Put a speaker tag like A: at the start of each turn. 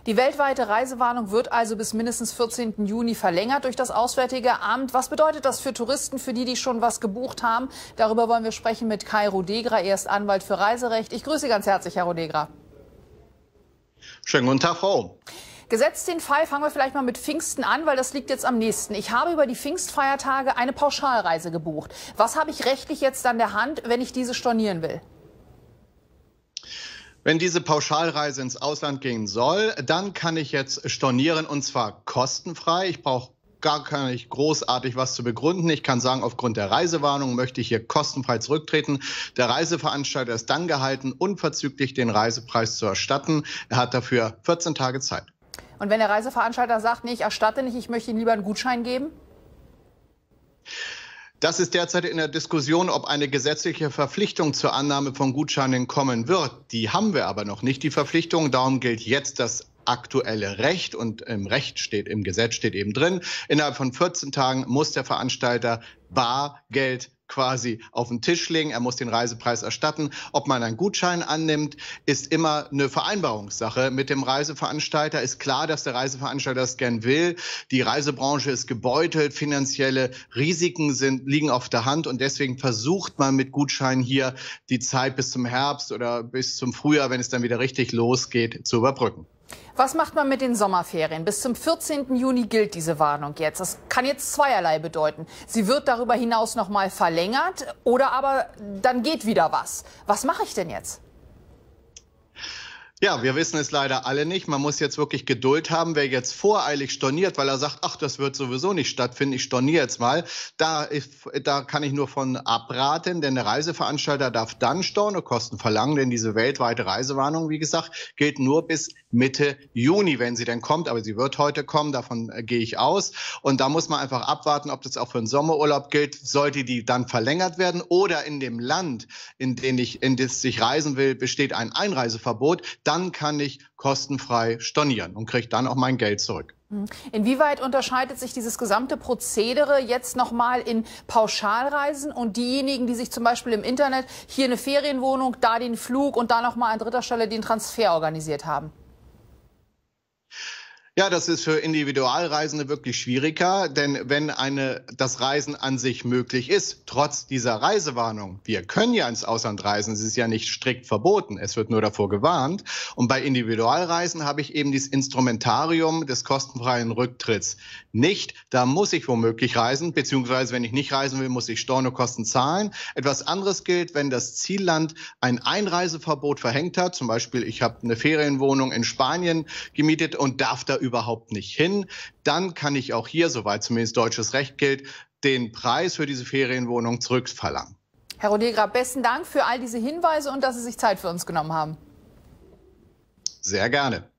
A: Die weltweite Reisewarnung wird also bis mindestens 14. Juni verlängert durch das Auswärtige Amt. Was bedeutet das für Touristen, für die schon was gebucht haben? Darüber wollen wir sprechen mit Kai Rodegra. Er ist Anwalt für Reiserecht. Ich grüße Sie ganz herzlich, Herr Rodegra.
B: Schönen guten Tag, Frau.
A: Gesetzt den Fall, fangen wir vielleicht mal mit Pfingsten an, weil das liegt jetzt am nächsten. Ich habe über die Pfingstfeiertage eine Pauschalreise gebucht. Was habe ich rechtlich jetzt an der Hand, wenn ich diese stornieren will?
B: Wenn diese Pauschalreise ins Ausland gehen soll, dann kann ich jetzt stornieren, und zwar kostenfrei. Ich brauche gar nicht großartig was zu begründen. Ich kann sagen, aufgrund der Reisewarnung möchte ich hier kostenfrei zurücktreten. Der Reiseveranstalter ist dann gehalten, unverzüglich den Reisepreis zu erstatten. Er hat dafür 14 Tage Zeit.
A: Und wenn der Reiseveranstalter sagt, nee, ich erstatte nicht, ich möchte Ihnen lieber einen Gutschein geben?
B: Das ist derzeit in der Diskussion, ob eine gesetzliche Verpflichtung zur Annahme von Gutscheinen kommen wird. Die haben wir aber noch nicht, die Verpflichtung. Darum gilt jetzt das aktuelle Recht, und im Gesetz steht eben drin, innerhalb von 14 Tagen muss der Veranstalter Bargeld quasi auf den Tisch legen. Er muss den Reisepreis erstatten. Ob man einen Gutschein annimmt, ist immer eine Vereinbarungssache mit dem Reiseveranstalter. Ist klar, dass der Reiseveranstalter das gern will. Die Reisebranche ist gebeutelt. Finanzielle Risiken liegen auf der Hand. Und deswegen versucht man mit Gutscheinen hier die Zeit bis zum Herbst oder bis zum Frühjahr, wenn es dann wieder richtig losgeht, zu überbrücken.
A: Was macht man mit den Sommerferien? Bis zum 14. Juni gilt diese Warnung jetzt. Das kann jetzt zweierlei bedeuten. Sie wird darüber hinaus noch mal verlängert oder aber dann geht wieder was. Was mache ich denn jetzt?
B: Ja, wir wissen es leider alle nicht. Man muss jetzt wirklich Geduld haben. Wer jetzt voreilig storniert, weil er sagt, ach, das wird sowieso nicht stattfinden, ich storniere jetzt mal, da kann ich nur von abraten, denn der Reiseveranstalter darf dann Stornokosten verlangen, denn diese weltweite Reisewarnung, wie gesagt, gilt nur bis Mitte Juni, wenn sie denn kommt. Aber sie wird heute kommen, davon gehe ich aus. Und da muss man einfach abwarten, ob das auch für den Sommerurlaub gilt. Sollte die dann verlängert werden oder in dem Land, in das ich reisen will, besteht ein Einreiseverbot, dann kann ich kostenfrei stornieren und kriege dann auch mein Geld zurück.
A: Inwieweit unterscheidet sich dieses gesamte Prozedere jetzt nochmal in Pauschalreisen und diejenigen, die sich zum Beispiel im Internet hier eine Ferienwohnung, da den Flug und da nochmal an dritter Stelle den Transfer organisiert haben?
B: Ja, das ist für Individualreisende wirklich schwieriger, denn wenn das Reisen an sich möglich ist, trotz dieser Reisewarnung, wir können ja ins Ausland reisen, es ist ja nicht strikt verboten, es wird nur davor gewarnt. Und bei Individualreisen habe ich eben dieses Instrumentarium des kostenfreien Rücktritts nicht. Da muss ich womöglich reisen, beziehungsweise wenn ich nicht reisen will, muss ich Stornokosten zahlen. Etwas anderes gilt, wenn das Zielland ein Einreiseverbot verhängt hat, zum Beispiel ich habe eine Ferienwohnung in Spanien gemietet und darf da überhaupt nicht hin, dann kann ich auch hier, soweit zumindest deutsches Recht gilt, den Preis für diese Ferienwohnung zurückverlangen.
A: Herr Rodegra, besten Dank für all diese Hinweise und dass Sie sich Zeit für uns genommen haben.
B: Sehr gerne.